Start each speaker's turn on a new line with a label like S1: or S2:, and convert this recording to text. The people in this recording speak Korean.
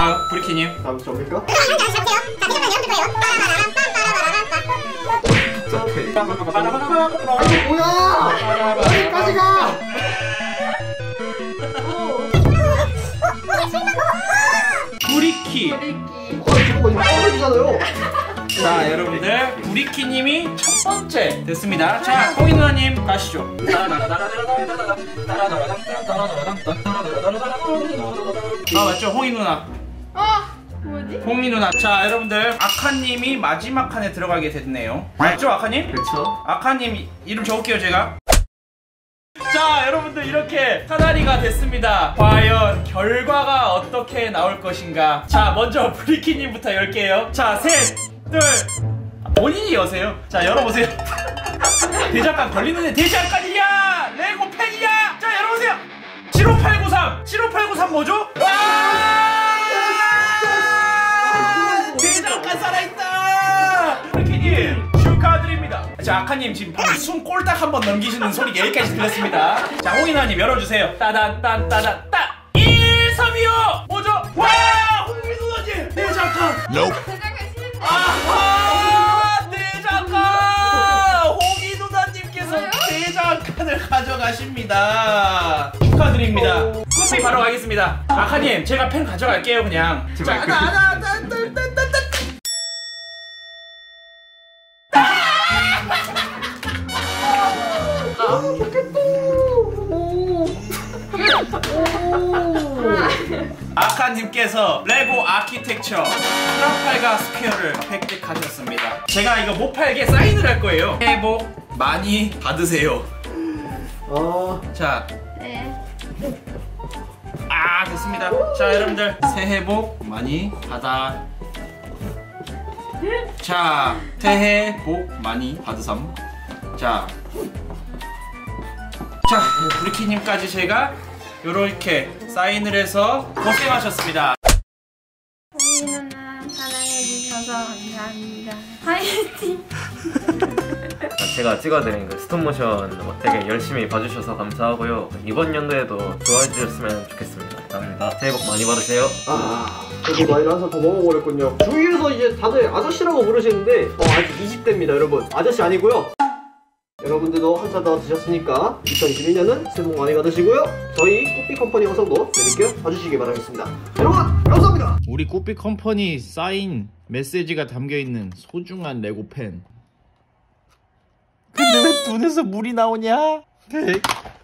S1: 다음 브리키님.
S2: 다음 접니까?
S3: 잠시만요.
S2: 아니 뭐야? 어디까지 가?
S1: 구리키.
S2: 잠깐만 이거 떨어지잖아요.
S1: 자 여러분들 구리키님이 첫 번째 됐습니다. 자 홍이 누나님 가시죠. 아 맞죠 홍이 누나.
S3: 뭐지?
S1: 홍이 누나. 자 여러분들 아카님이 마지막 칸에 들어가게 됐네요. 맞죠 아카님?
S4: 그렇죠.
S1: 아카님 이름 적을게요 제가. 자 여러분들 이렇게 사다리가 됐습니다. 과연 결과가 어떻게 나올 것인가. 자 먼저 브리키님부터 열게요. 자 셋, 둘, 본인이 여세요. 자 열어보세요. 대장간 걸리는데 대장간이야. 레고 펜이야. 자 열어보세요. 75893 75893 뭐죠? 대장간 살아있다. 브리키님 축하드립니다. 자 아카님 지금 방금 숨 꼴딱 한번 넘기시는 소리 여기까지 들렸습니다. 자 홍인아님 열어주세요. 따단 따단 따 132요 뭐죠? 와 홍민누나님 대장간. 아하 대장간 홍이 누나님께서 대장간을 가져가십니다. 축하드립니다. 커피 바로 가겠습니다. 아카님 제가 펜 가져갈게요 그냥.
S4: 제발.
S1: 아카님께서 레고 아키텍처 트라팔가 스퀘어를 획득하셨습니다. 제가 이거 못 팔게 사인을 할 거예요. 새해 복 많이 받으세요. 자,
S3: 네.
S1: 됐습니다. 자, 여러분들 새해 복 많이 받아. 자, 새해 복 많이 받으삼. 자, 브리키님까지 제가 요렇게 사인을 해서 고생하셨습니다.
S3: 홍이 누나 사랑해주셔서 감사합니다. 화이팅!
S4: 제가 찍어드린 그 스톱모션 되게 열심히 봐주셔서 감사하고요. 이번 연도에도 좋아해주셨으면 좋겠습니다. 감사합니다. 새해 복 많이 받으세요.
S2: 저도 나이를 한 살 더 먹어버렸군요. 주위에서 이제 다들 아저씨라고 부르시는데 아직 20대입니다 여러분. 아저씨 아니고요. 여러분들도 한 살 더 드셨으니까 2021년은 새해 복 많이 받으시고요. 저희 코피 컴퍼니 영상도 재밌게 봐주시기 바라겠습니다. 여러분 감사합니다.
S5: 우리 꽃빛 컴퍼니 사인 메시지가 담겨있는 소중한 레고 펜. 근데 왜 눈에서 물이 나오냐?